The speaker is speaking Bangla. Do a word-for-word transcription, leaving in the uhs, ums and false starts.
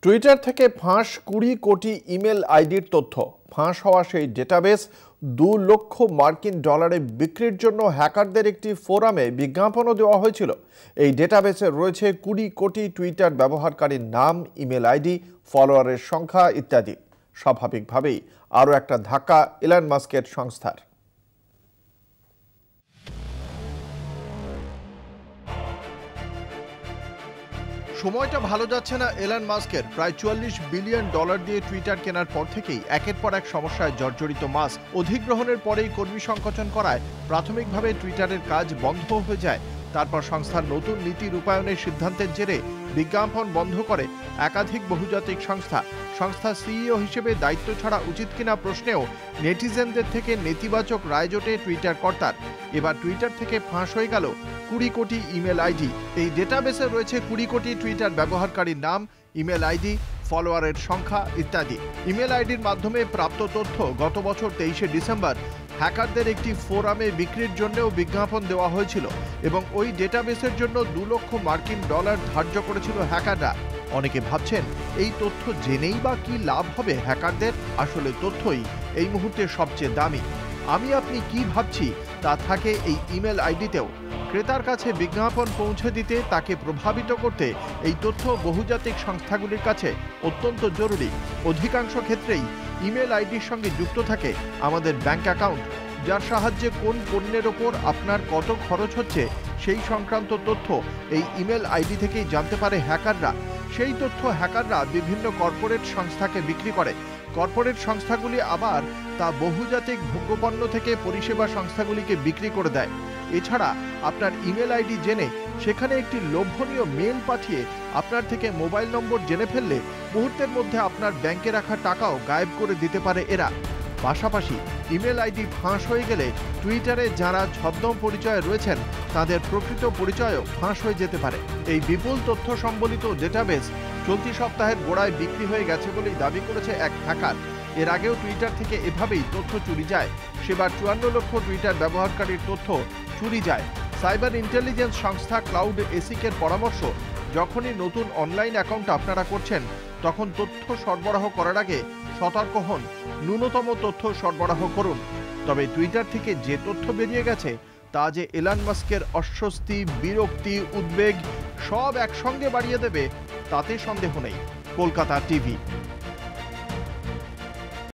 টুইটার থেকে ফাঁস কুড়ি কোটি ইমেল আইডির তথ্য ফাঁস হওয়া সেই ডেটাবেস দু লক্ষ মার্কিন ডলারে বিক্রির জন্য হ্যাকারদের একটি ফোরামে বিজ্ঞাপনও দেওয়া হয়েছিল। এই ডেটাবেসে রয়েছে কুড়ি কোটি টুইটার ব্যবহারকারীর নাম, ইমেল আইডি, ফলোয়ারের সংখ্যা ইত্যাদি। স্বাভাবিকভাবেই আরও একটা ধাক্কা ইলন মাস্কের সংস্থার। সময়টা ভালো যাচ্ছে না এলন মাস্কের। প্রায় চুয়াল্লিশ বিলিয়ন ডলার দিয়ে টুইটার কেনার পর থেকেই একের পর এক সমস্যায় জর্জরিত মাস্ক। অধিগ্রহণের পরেই কর্মী সংকোচন করায় প্রাথমিকভাবে টুইটারের কাজ বন্ধ হয়ে যায়। তারপর সংস্থার নতুন নীতি রূপায়ণের সিদ্ধান্তের জেরে বিজ্ঞাপন বন্ধ করে একাধিক বহুজাতিক সংস্থা। সংস্থার সিইও হিসেবে দায়িত্ব ছাড়া উচিত কিনা প্রশ্নেও নেটিজেনদের থেকে নেতিবাচক রায় জোটে টুইটার কর্তার। এবার টুইটার থেকে ফাঁস হয়ে গেল কুড়ি কোটি ইমেল আইডি। এই ডেটাবেসে রয়েছে কুড়ি কোটি টুইটার ব্যবহারকারীর নাম, ইমেল আইডি, ফলোয়ারের সংখ্যা ইত্যাদি। ইমেল আইডির মাধ্যমে প্রাপ্ত তথ্য গত বছর তেইশে ডিসেম্বর হ্যাকারদের একটি ফোরামে বিক্রির জন্যও বিজ্ঞাপন দেওয়া হয়েছিল এবং ওই ডেটাবেসের জন্য দু লক্ষ মার্কিন ডলার ধার্য করেছিল হ্যাকাররা। অনেকে ভাবছেন এই তথ্য জেনেই বা কি লাভ হবে হ্যাকারদের? আসলে তথ্যই এই মুহূর্তে সবচেয়ে দামি। আমি আপনি কি ভাবছি তা থাকে এই ইমেল আইডিতেও। ক্রেতার কাছে বিজ্ঞাপন পৌঁছে দিতে, তাকে প্রভাবিত করতে এই তথ্য বহুজাতিক সংস্থাগুলির কাছে অত্যন্ত জরুরি। অধিকাংশ ক্ষেত্রেই ইমেল আইডির সঙ্গে যুক্ত থাকে আমাদের ব্যাংক অ্যাকাউন্ট, যার সাহায্যে কোন পণ্যের ওপর আপনার কত খরচ হচ্ছে সেই সংক্রান্ত তথ্য এই ইমেল আইডি থেকেই জানতে পারে হ্যাকাররা। সেই তথ্য হ্যাকাররা বিভিন্ন কর্পোরেট সংস্থাকে বিক্রি করে। কর্পোরেট সংস্থাগুলি আবার তা বহুজাতিক ভোগ্যপণ্য থেকে পরিষেবা সংস্থাগুলিকে বিক্রি করে দেয়। এছাড়া আপনার ইমেল আইডি জেনে সেখানে একটি লোভনীয় মেল পাঠিয়ে আপনার থেকে মোবাইল নম্বর জেনে ফেললে মুহূর্তের মধ্যে আপনার ব্যাংকে রাখা টাকাও গায়েব করে দিতে পারে এরা। পাশাপাশি ইমেল আইডি ফাঁস হয়ে গেলে টুইটারে যারা ছদ্ম পরিচয়ে রয়েছেন তাদের প্রকৃত পরিচয়ও ফাঁস হয়ে যেতে পারে। এই বিপুল তথ্য সম্বলিত ডেটাবেস চলতি সপ্তাহের গোড়ায় বিক্রি হয়ে গেছে বলেই দাবি করেছে এক হ্যাকার। এর আগেও টুইটার থেকে এভাবেই তথ্য চুরি যায়। সেবার চুয়ান্ন লক্ষ টুইটার ব্যবহারকারীর তথ্য চুরি যায়। সাইবার ইন্টেলিজেন্স সংস্থা ক্লাউড এসিকের পরামর্শ, যখনই নতুন অনলাইন অ্যাকাউন্ট আপনারা করছেন তখন তথ্য সরবরাহ করার আগে সতর্ক হন, ন্যূনতম তথ্য সরবরাহ করুন। তবে টুইটার থেকে যে তথ্য বেরিয়ে গেছে তা যে এলন মাস্কের অস্বস্তি, বিরক্তি, উদ্বেগ সব একসঙ্গে বাড়িয়ে দেবে তাতে সন্দেহ নেই। কলকাতা টিভি।